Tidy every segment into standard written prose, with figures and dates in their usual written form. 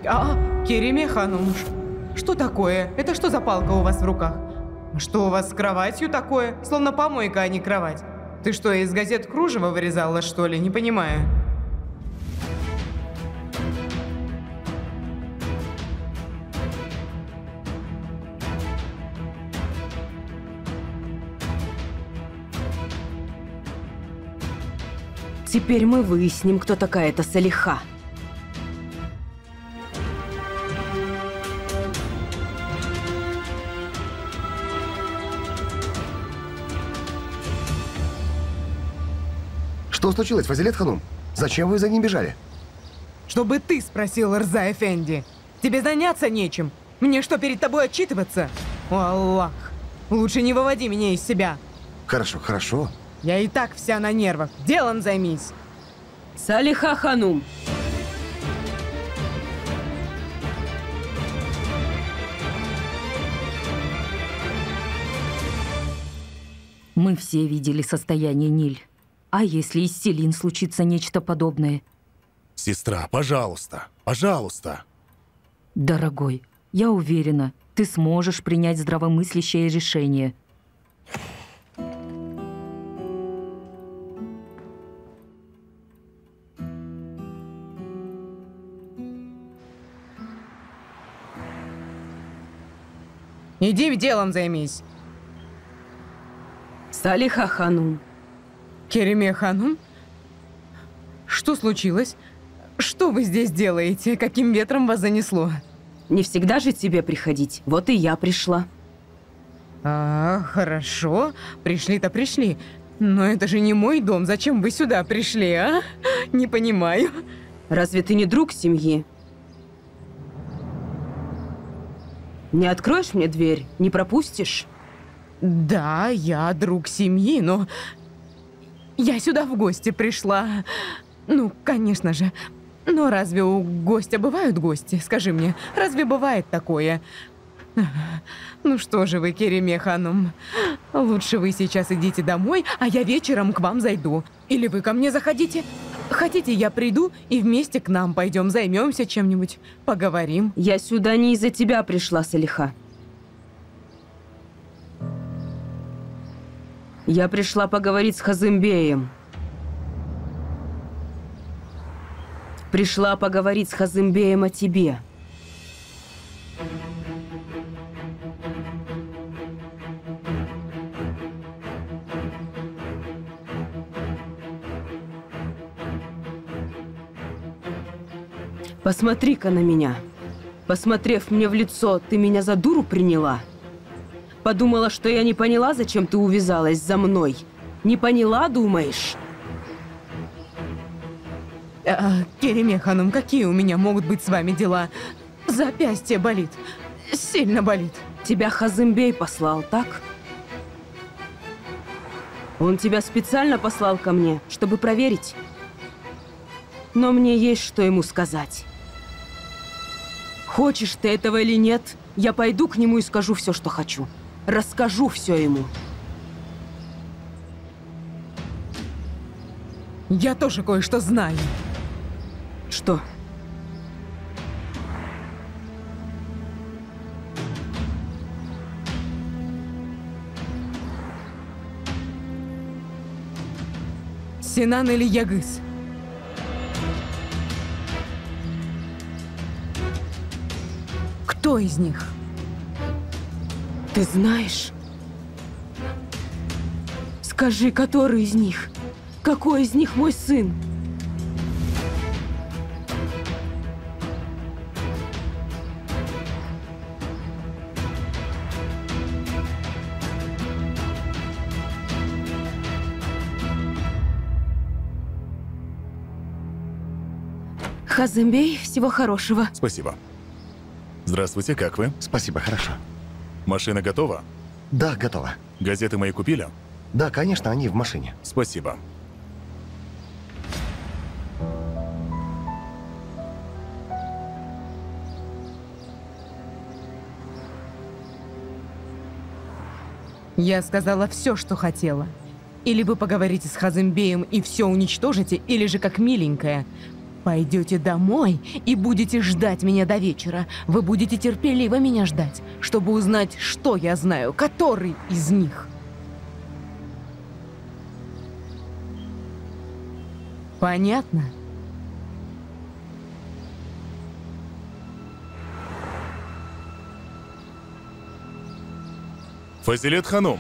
Кереме ханум, что такое? Это что за палка у вас в руках? Что у вас с кроватью такое? Словно помойка, а не кровать. Ты что, из газет кружево вырезала, что ли? Не понимаю. Теперь мы выясним, кто такая эта Салиха. Что случилось, Фазилет ханум? Зачем вы за ним бежали? Чтобы ты спросил, Рза Эфенди. Тебе заняться нечем. Мне что, перед тобой отчитываться? О, Аллах. Лучше не выводи меня из себя. Хорошо, хорошо. Я и так вся на нервах. Делом займись. Салиха ханум. Мы все видели состояние Ниль. А если и с Селин случится нечто подобное? Сестра, пожалуйста, пожалуйста. Дорогой, я уверена, ты сможешь принять здравомыслящее решение. Иди делом займись. Салиха ханум. Кереме ханум? Что случилось? Что вы здесь делаете? Каким ветром вас занесло? Не всегда же тебе приходить. Вот и я пришла. Хорошо. Пришли-то пришли. Но это же не мой дом. Зачем вы сюда пришли, а? Не понимаю. Разве ты не друг семьи? Не откроешь мне дверь? Не пропустишь? Да, я друг семьи, но... Я сюда в гости пришла. Ну, конечно же. Но разве у гостя бывают гости? Скажи мне, разве бывает такое? Ну что же вы, Кереме ханум, лучше вы сейчас идите домой, а я вечером к вам зайду. Или вы ко мне заходите. Хотите, я приду и вместе к нам пойдем, займемся чем-нибудь, поговорим. Я сюда не из-за тебя пришла, Салиха. Я пришла поговорить с Хазымбеем. Пришла поговорить с Хазымбеем о тебе. Посмотри-ка на меня. Посмотрев мне в лицо, ты меня за дуру приняла? Подумала, что я не поняла, зачем ты увязалась за мной? Не поняла, думаешь? Кереме ханум, какие у меня могут быть с вами дела? Запястье болит. Сильно болит. Тебя Хазымбей послал, так? Он тебя специально послал ко мне, чтобы проверить. Но мне есть что ему сказать. Хочешь ты этого или нет, я пойду к нему и скажу все, что хочу. Расскажу все ему. Я тоже кое-что знаю. Что? Синан или Ягыз? Кто из них? Ты знаешь? Скажи, который из них? Какой из них мой сын? Хазымбей, всего хорошего. Спасибо. Здравствуйте, как вы? Спасибо, хорошо. Машина готова? Да, готово. Газеты мои купили? Да, конечно, они в машине. Спасибо. Я сказала все, что хотела. Или вы поговорите с Хазымбеем и все уничтожите, или же как миленькая. Пойдете домой и будете ждать меня до вечера. Вы будете терпеливо меня ждать, чтобы узнать, что я знаю, который из них. Понятно? Фазилет Ханум.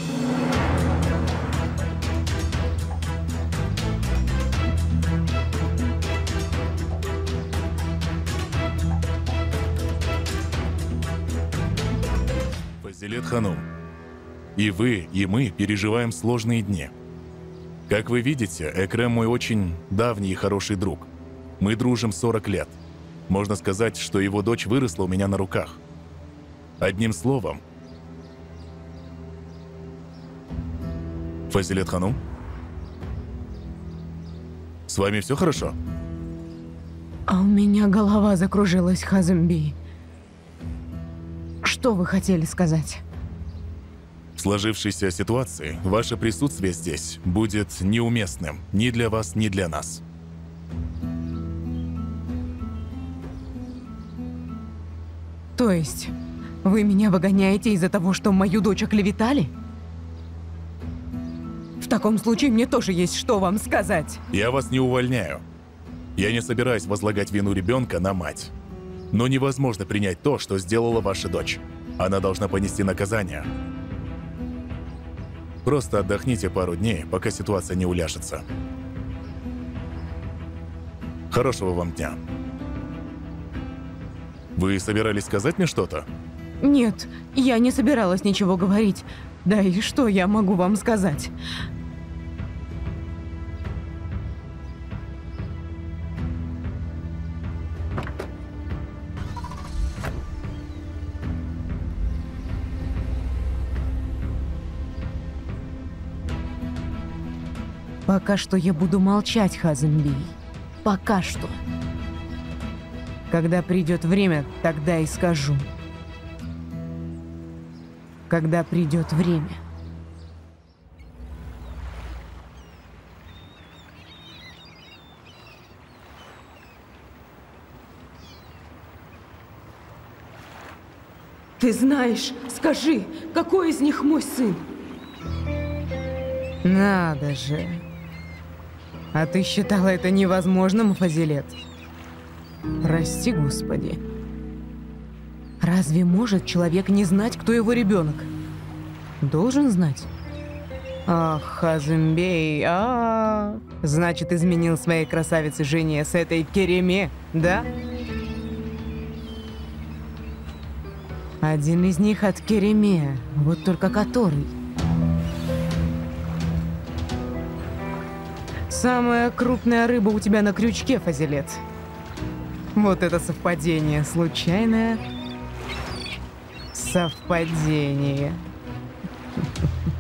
Фазилет Ханум. И вы, и мы переживаем сложные дни. Как вы видите, Экрем мой очень давний и хороший друг. Мы дружим 40 лет. Можно сказать, что его дочь выросла у меня на руках. Одним словом, Фазилет Ханум? С вами все хорошо? А у меня голова закружилась, Хазымбей. Что вы хотели сказать? В сложившейся ситуации ваше присутствие здесь будет неуместным ни для вас, ни для нас. То есть, вы меня выгоняете из-за того, что мою дочь оклеветали? В таком случае мне тоже есть что вам сказать. Я вас не увольняю. Я не собираюсь возлагать вину ребенка на мать. Но невозможно принять то, что сделала ваша дочь. Она должна понести наказание. Просто отдохните пару дней, пока ситуация не уляжется. Хорошего вам дня. Вы собирались сказать мне что-то? Нет, я не собиралась ничего говорить. Да и что я могу вам сказать? Пока что я буду молчать, Хазымбей. Пока что. Когда придет время, тогда и скажу. Когда придет время. Ты знаешь, скажи, какой из них мой сын? Надо же. А ты считала это невозможным, Фазилет? Прости, Господи. Разве может человек не знать, кто его ребенок? Должен знать. Ах, Хазымбей, значит, изменил своей красавице жене с этой Кереме, да? Один из них от Кереме, вот только который. Самая крупная рыба у тебя на крючке, Фазилет. Вот это совпадение. Случайное совпадение.